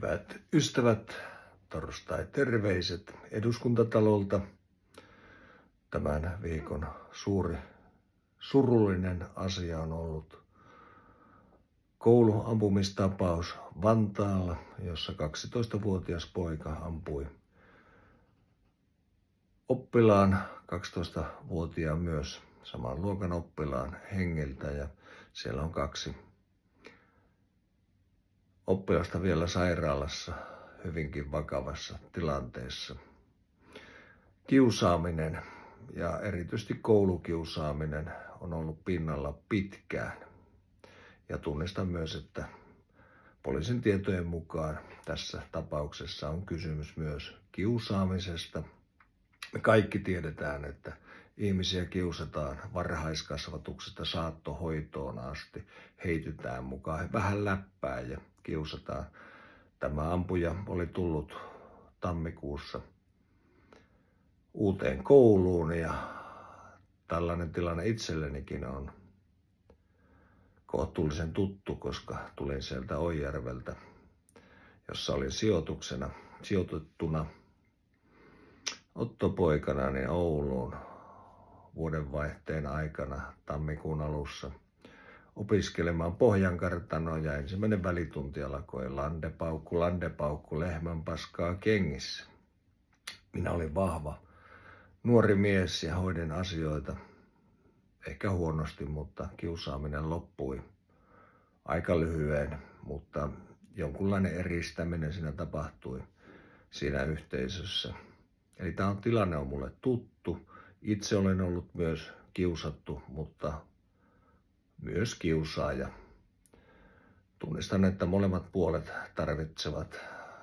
Hyvät ystävät, torstai-terveiset Eduskuntatalolta. Tämän viikon suuri surullinen asia on ollut kouluampumistapaus Vantaalla, jossa 12-vuotias poika ampui oppilaan, 12-vuotiaan myös saman luokan oppilaan hengiltä, ja siellä on 2 oppilasta vielä sairaalassa hyvinkin vakavassa tilanteessa. Kiusaaminen ja erityisesti koulukiusaaminen on ollut pinnalla pitkään. Ja tunnistan myös, että poliisin tietojen mukaan tässä tapauksessa on kysymys myös kiusaamisesta. Me kaikki tiedetään, että ihmisiä kiusataan varhaiskasvatuksesta saattohoitoon asti, heitytään mukaan vähän läppää ja kiusataan. Tämä ampuja oli tullut tammikuussa uuteen kouluun ja tällainen tilanne itsellenikin on kohtuullisen tuttu, koska tulin sieltä Oijärveltä, jossa olin sijoitettuna ottopoikana Ouluun vuodenvaihteen aikana tammikuun alussa opiskelemaan Pohjankartanoa, ja ensimmäinen välitunti alkoi landepaukku, lehmänpaskaa kengissä. Minä olin vahva nuori mies ja hoidin asioita ehkä huonosti, mutta kiusaaminen loppui aika lyhyen, mutta jonkunlainen eristäminen siinä tapahtui siinä yhteisössä. Eli tämä tilanne on mulle tuttu. Itse olen ollut myös kiusattu, mutta myös kiusaaja. Tunnistan, että molemmat puolet tarvitsevat,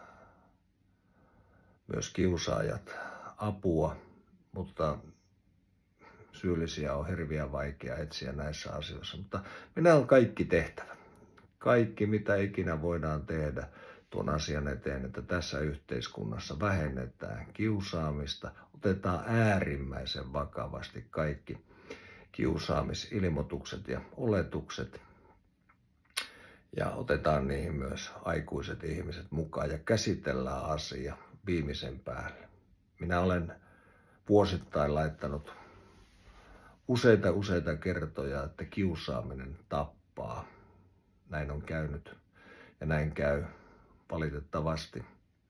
myös kiusaajat, apua, mutta syyllisiä on hirveän vaikea etsiä näissä asioissa. Mutta minä on kaikki tehtävä. Kaikki, mitä ikinä voidaan tehdä tuon asian eteen, että tässä yhteiskunnassa vähennetään kiusaamista, otetaan äärimmäisen vakavasti kaikki kiusaamisilmoitukset ja oletukset ja otetaan niihin myös aikuiset ihmiset mukaan ja käsitellään asia viimeisen päälle. Minä olen vuosittain laittanut useita kertoja, että kiusaaminen tappaa. Näin on käynyt ja näin käy valitettavasti.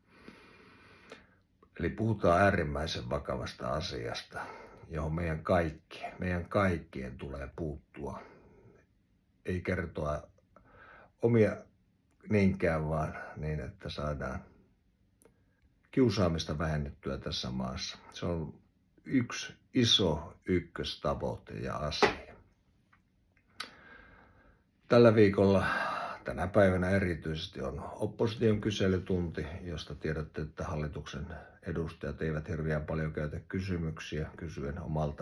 Eli puhutaan äärimmäisen vakavasta asiasta, johon meidän kaikkien tulee puuttua. Ei kertoa omia niinkään, vaan niin, että saadaan kiusaamista vähennettyä tässä maassa. Se on yksi iso ykköstavoite ja asia. Tällä viikolla, tänä päivänä erityisesti, on opposition kyselytunti, josta tiedätte, että hallituksen edustajat eivät hirveän paljon käytä kysymyksiä kysyen omalta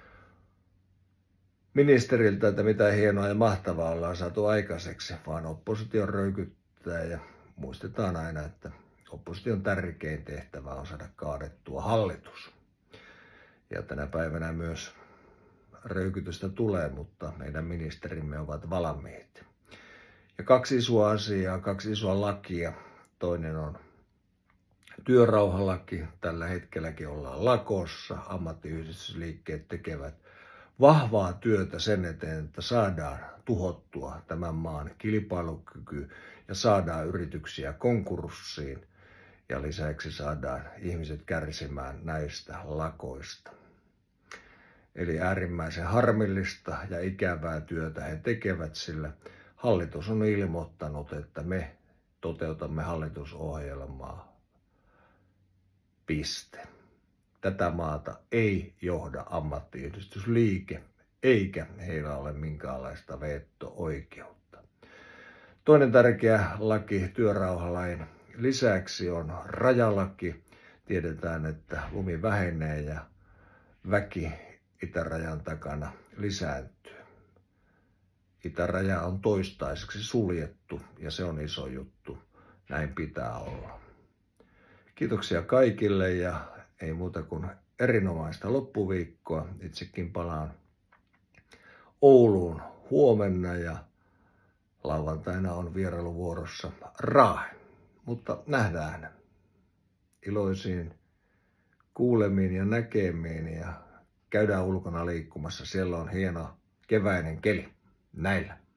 ministeriltä, että mitä hienoa ja mahtavaa ollaan saatu aikaiseksi, vaan opposition röykyttää ja muistetaan aina, että opposition tärkein tehtävä on saada kaadettua hallitus. Ja tänä päivänä myös röykytystä tulee, mutta meidän ministerimme ovat valmiit. Ja 2 isoa asiaa, 2 isoa lakia. Toinen on työrauhalaki. Tällä hetkelläkin ollaan lakossa. Ammattiyhdistysliikkeet tekevät vahvaa työtä sen eteen, että saadaan tuhottua tämän maan kilpailukyky ja saadaan yrityksiä konkurssiin. Ja lisäksi saadaan ihmiset kärsimään näistä lakoista. Eli äärimmäisen harmillista ja ikävää työtä he tekevät, sillä hallitus on ilmoittanut, että me toteutamme hallitusohjelmaa. Piste. Tätä maata ei johda ammattiyhdistysliike, eikä heillä ole minkäänlaista veto-oikeutta. Toinen tärkeä laki työrauhalain lisäksi on rajalaki. Tiedetään, että lumi vähenee ja väki itärajan takana lisääntyy. Itäraja on toistaiseksi suljettu ja se on iso juttu. Näin pitää olla. Kiitoksia kaikille ja ei muuta kuin erinomaista loppuviikkoa. Itsekin palaan Ouluun huomenna ja lauantaina on vierailuvuorossa Raahe. Mutta nähdään iloisiin kuulemiin ja näkemiin ja käydään ulkona liikkumassa. Siellä on hieno keväinen keli. Näillä.